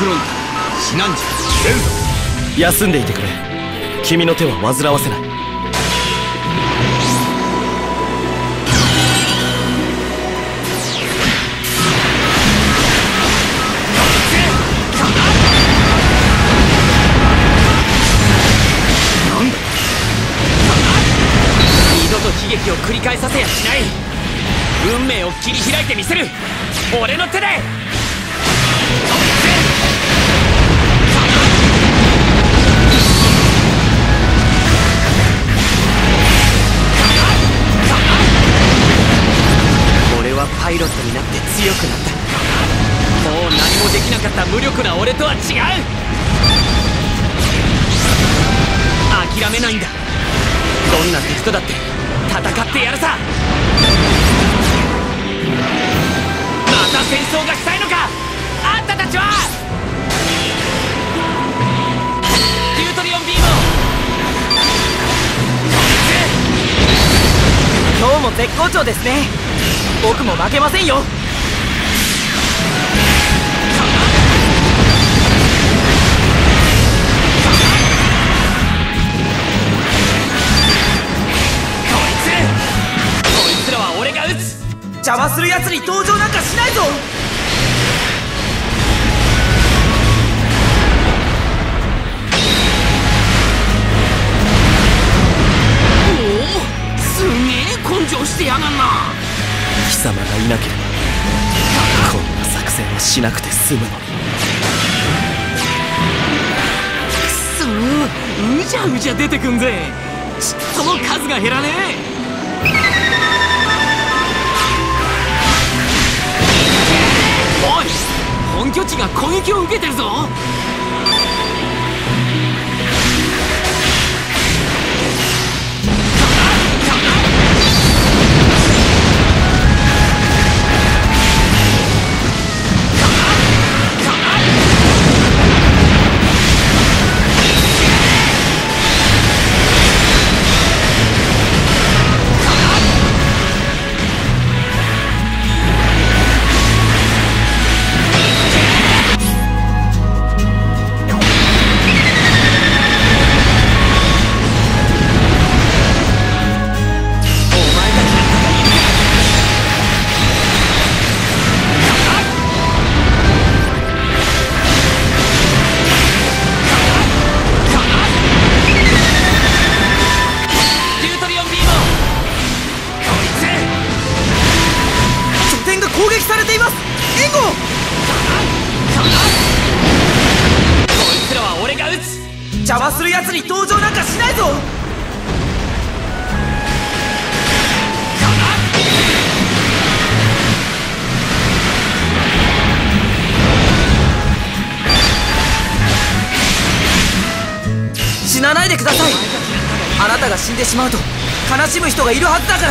クロンだ。死なんじゃ出るぞ。 休んでいてくれ。君の手は煩わせない。 二度と悲劇を繰り返させやしない。運命を切り開いてみせる、俺の手で。俺はパイロットになって強くなった。もう何もできなかった無力な俺とは違う。諦めないんだ。どんな敵とだって戦ってやるさ。また戦争がしたいのか、あんたたちは。デュートリオンビームを。 今日も絶好調ですね。僕も負けませんよ。 こいつらは俺が撃つ。 邪魔する奴に登場なんかしないぞ。 おお、すげえ根性してやがんな。 貴様がいなければこんな作戦はしなくて済むのに。 くそー、うじゃうじゃ出てくんぜ。ちっとも数が減らねえ。おい、本拠地が攻撃を受けてるぞ。 攻撃されています。援護。こいつらは俺が撃つ。 邪魔する奴に登場なんかしないぞ。死なないでください。あなたが死んでしまうと悲しむ人がいるはずだから。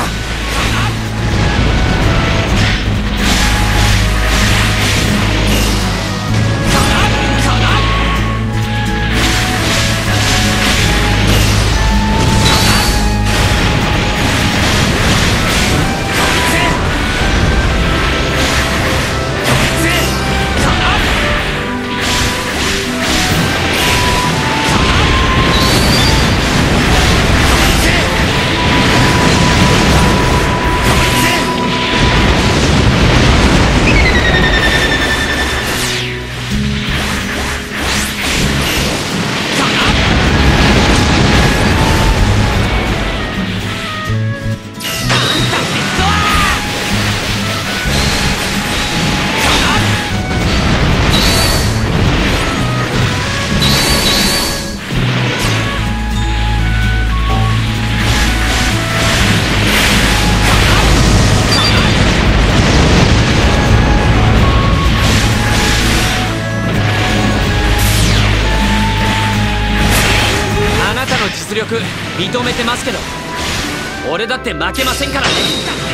実力認めてますけど、俺だって負けませんからね。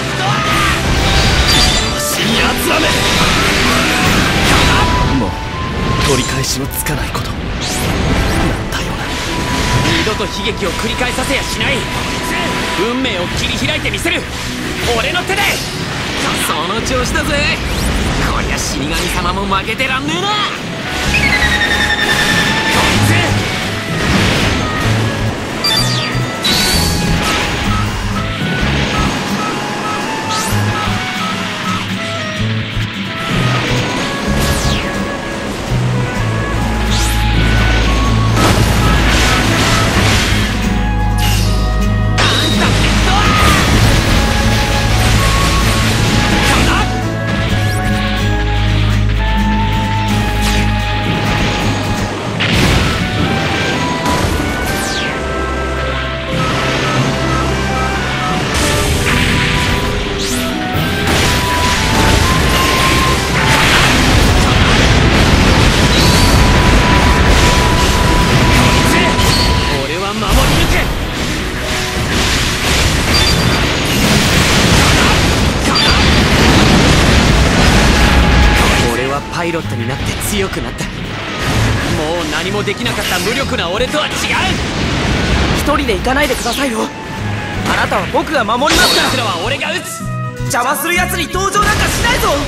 やつらめ、もう取り返しのつかないことなんだよな。 二度と悲劇を繰り返させやしない。運命を切り開いてみせる、俺の手で。その調子だぜ。こりゃ死神様も負けてらんねえな。 イロットになって強くなった。もう何もできなかった無力な俺とは違う。 一人で行かないでくださいよ。あなたは僕が守りますから。 奴らは俺が撃つ。 邪魔する奴に登場なんかしないぞ。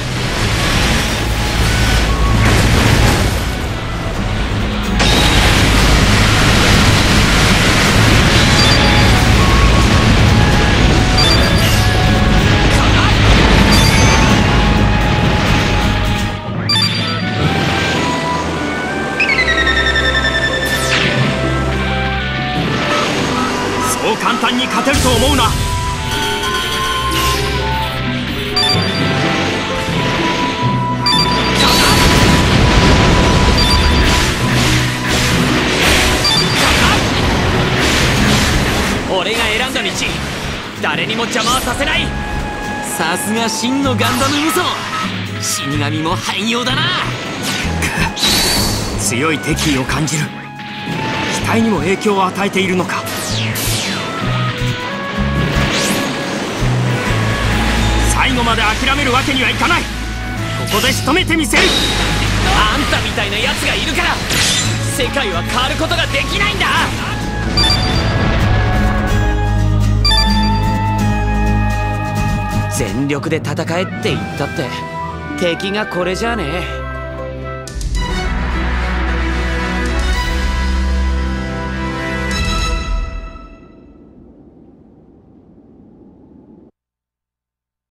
そう簡単に勝てると思うな。 俺が選んだ道、誰にも邪魔はさせない。 さすが真のガンダム無双。死神も汎用だな。 強い敵意を感じる。機体にも影響を与えているのか。最後まで諦めるわけにはいかない。ここで仕留めてみせる。 あんたみたいな奴がいるから世界は変わることができないんだ。全力で戦えって言ったって敵がこれじゃねえ。